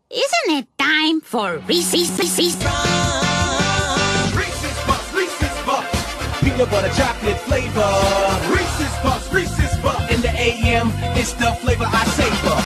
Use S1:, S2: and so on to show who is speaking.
S1: Isn't it time for Reese's?
S2: Reese's Puffs, peanut butter chocolate flavor. Reese's Puffs, in the AM, it's the flavor I savor.